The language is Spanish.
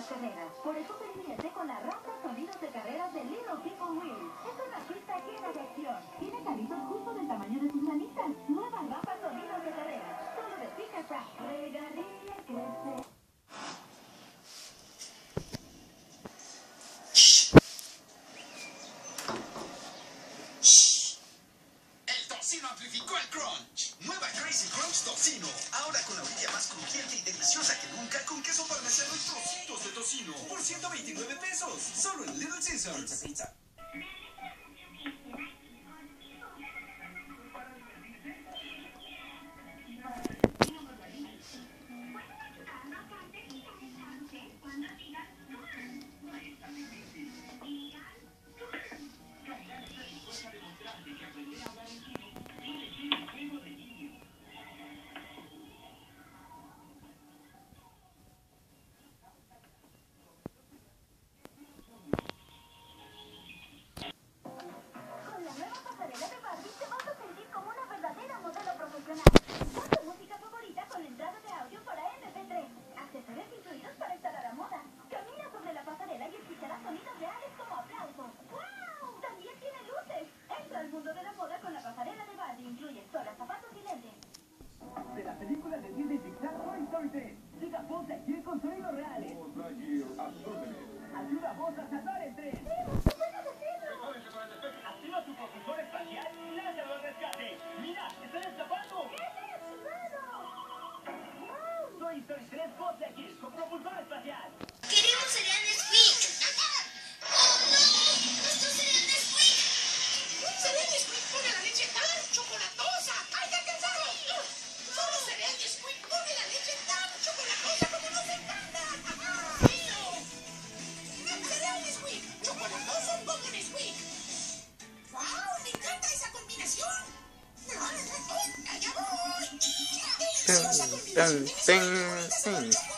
carreras. Por eso se divierte con la rampa Sonidos de Carreras de Little People Wheels. Es una pista llena de acción. Tiene carritos justo del tamaño de sus manitas. Nueva rampa Sonidos de Carreras. Solo de Pica Crack. Juega, ríe, crece. Amplificó el crunch. Nueva Crazy Crunch Tocino. Ahora con la orilla más crujiente y deliciosa que nunca, con queso parmesano y trocitos de tocino. Por 129 pesos. Solo en Little Caesars. Pizza. Llega Buzz Lightyear con sonidos reales. Buzz Lightyear, ayuda a Buzz a salvar el tren. Activa tu propulsor espacial y lánzalo al rescate. ¡Mira! ¡Están escapando! ¡Qué desesperado! ¡Wow! Toy Story 3 Buzz Lightyear con propulsor espacial. ¡Queremos cereal Nesquik! ¡Oh, no! ¡Nuestro cereal Nesquik! ¡Cereal Nesquik pone la leche tan chocolatosa! ¡Hay que alcanzarlo! ¡Solo cereal Nesquik pone la leche tan chocolatosa como nos encanta! ¡Cereal Nesquik! ¡Chocolatoso con Nesquik! ¡Wow! ¡Me encanta esa combinación! ¡Allá voy! ¡Deliciosa combinación!